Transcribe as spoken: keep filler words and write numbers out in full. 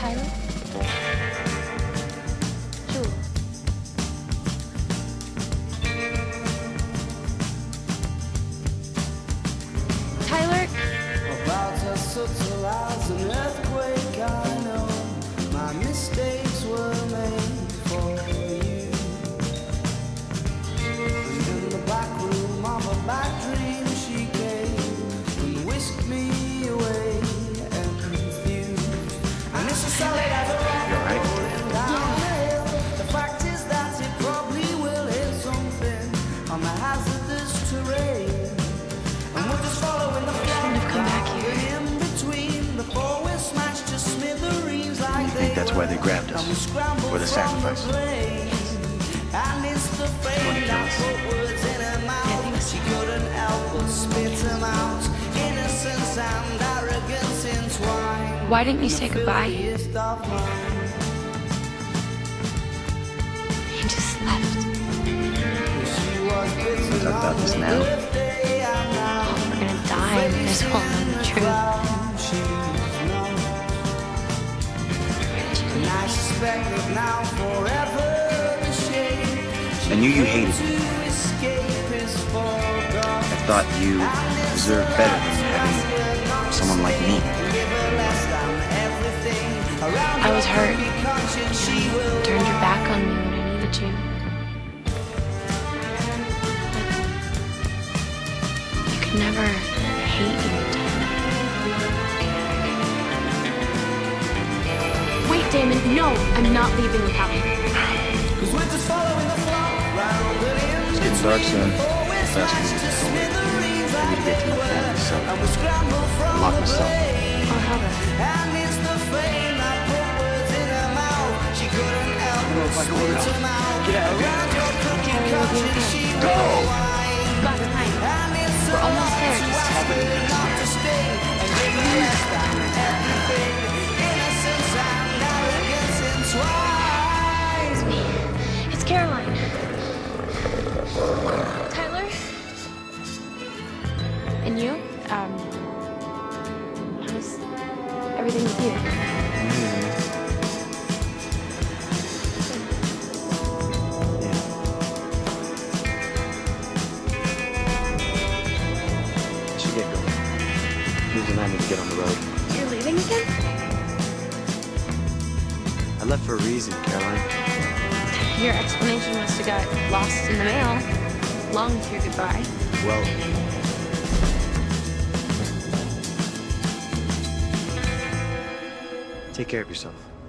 Tyler? Jewel. Tyler? About as subtle as an earthquake, I know my mistakes were made for you. And in the back room of a bad dream, she came and whisked me away and confused. And it's a solid as a rock rolling down the hill. The fact is that it probably will hit something on the hazardous terrain. And we're just following the flow. Come back here. In between the four we're smashed to smithereens like You think that's why they grabbed us? For the sacrifice? And it's the fame that put words in her mouth. She couldn't help but spit them out. Innocence and arrogance entwined. Why didn't you say goodbye? He just left. Talk about this now. We're gonna die and we just won't know the truth. I knew you hated me. I thought you deserved better than having someone like me. I was hurt. You turned your back on me when I needed you. You could never hate you, Tyler. Wait, Damon, no! I'm not leaving without you. It's getting dark soon. Fast food is over. I need to get to my family, so I'll lock myself. I'll have it. Get out of here. Go! You've got time. We're almost there. Just It's me. It's Caroline. Tyler? And you? Um, how's everything with you? Get going. Susan and I need to get on the road. You're leaving again? I left for a reason, Caroline. Your explanation must have got lost in the mail, long with your goodbye. Well, take care of yourself.